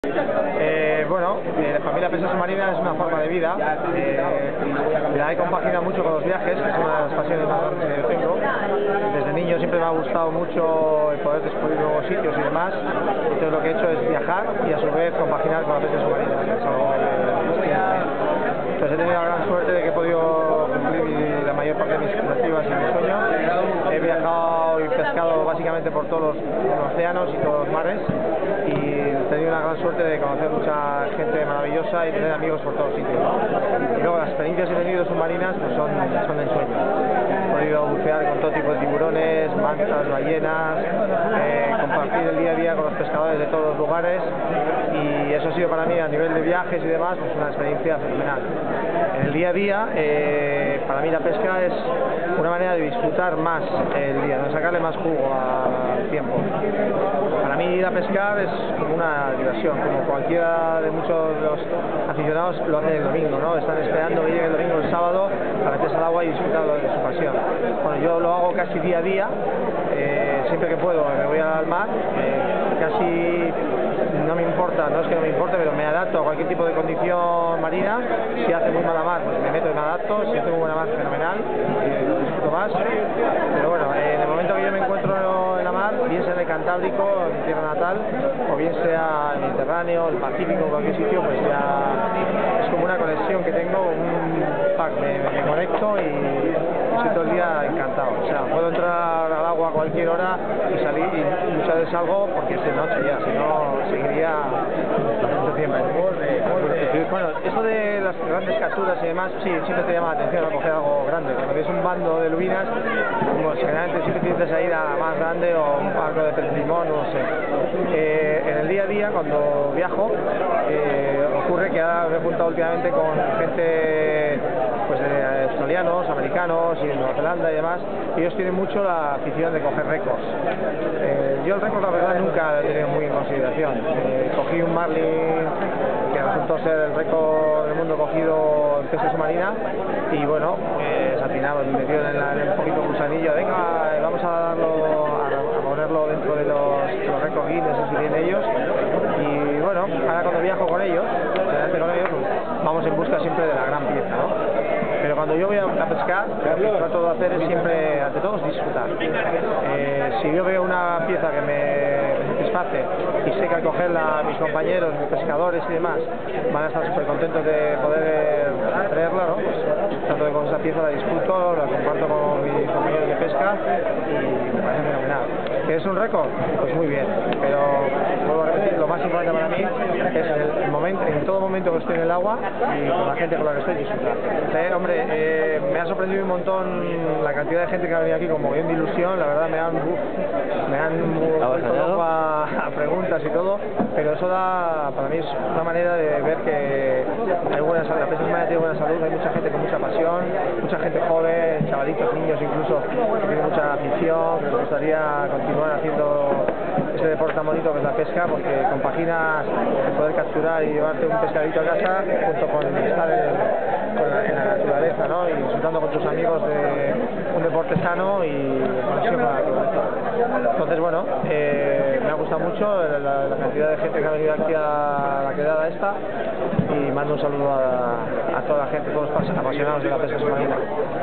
Para mí la pesca submarina es una forma de vida. La he compaginado mucho con los viajes, que es una de las pasiones más grandes que yo tengo. Desde niño siempre me ha gustado mucho el poder descubrir nuevos sitios y demás. Entonces lo que he hecho es viajar y a su vez compaginar con la pesca submarina, que es algo que entonces he tenido la gran suerte de que he podido cumplir la mayor parte de mis expectativas y mis sueños. He viajado y pescado básicamente por todos los océanos y todos los mares, y he tenido la gran suerte de conocer mucha gente maravillosa y tener amigos por todos sitios. Y luego las experiencias que he tenido submarinas pues son de ensueño. He podido bucear con todo tipo de tiburones, mantas, ballenas, compartir el día a día con los pescadores de todos los lugares, y eso ha sido para mí, a nivel de viajes y demás, pues una experiencia fenomenal. En el día a día, para mí la pesca es una manera de disfrutar más el día, de sacarle más jugo al tiempo. Para mí ir a pescar es como una diversión, como cualquiera de muchos de los aficionados lo hacen el domingo, ¿no? Están esperando que llegue el domingo o el sábado para meterse al agua y disfrutar de su pasión. Bueno, yo lo hago casi día a día, siempre que puedo me voy al mar, casi no me importa, no es que no me importe, pero me adapto a cualquier tipo de condición marina. Si hace muy mala mar, pues me meto y me adapto. Si hace muy buena mar, fenomenal, lo disfruto más. Pero bueno, en el momento que yo me encuentro en la mar, bien sea en el Cantábrico, en mi tierra natal, o bien sea en el Mediterráneo, el Pacífico, cualquier sitio, pues ya es como una conexión que tengo, un pack, me conecto y estoy todo el día encantado. O sea, puedo entrar al agua a cualquier hora y salir, y muchas veces salgo porque es de noche ya, si no seguiría mucho tiempo. Bueno, eso de las grandes capturas y demás, sí, siempre te llama la atención a coger algo grande. Cuando ves un bando de lubinas, pues generalmente siempre tienes a ir a la más grande, o un barco de pez limón, no sé. En el día a día, cuando viajo, ocurre que ahora me he juntado últimamente con gente pues de australianos, americanos y de Nueva Zelanda y demás, y ellos tienen mucho la afición de coger récords. Yo el récord, la verdad, nunca lo he tenido muy en consideración. Cogí un marlin que resultó ser el récord del mundo cogido en pesca submarina, y bueno, al final me metieron en un poquito gusanillo, venga, vamos a ponerlo dentro de los récords Guinness que tienen ellos. Y bueno, ahora cuando viajo con ellos, pues, vamos en busca siempre de la gran pieza, ¿no? Pero cuando yo voy a pescar, lo que trato de hacer es siempre, ante todo, disfrutar. Si yo veo una pieza que me satisface y sé que al cogerla mis compañeros, mis pescadores y demás van a estar súper contentos de poder traerla, ¿no? Pues trato de coger esa pieza, la disfruto, la comparto con mis compañeros de pesca y me parece fenomenal. ¿Que es un récord? Pues muy bien, pero vuelvo a repetir, lo más importante para mí es en todo momento que estoy en el agua y con la gente con la que estoy, disfrutar. Hombre, me ha sorprendido un montón la cantidad de gente que ha venido aquí con mogollón de ilusión. La verdad me han vuelto loco a preguntas y todo, pero eso para mí es una manera de ver que hay la pesca submarina tiene buena salud, hay mucha gente con mucha pasión, mucha gente joven, chavalitos, niños incluso, que tienen mucha afición, que les gustaría continuar haciendo ese deporte tan bonito que es la pesca, porque compaginas el poder capturar y llevarte un pescadito a casa junto con estar en la naturaleza, ¿no? Y disfrutando con tus amigos de un deporte sano y conexión con la naturaleza. Entonces, bueno, me ha gustado mucho la cantidad de gente que ha venido aquí a la quedada esta, y mando un saludo a toda la gente, todos los apasionados de la pesca submarina.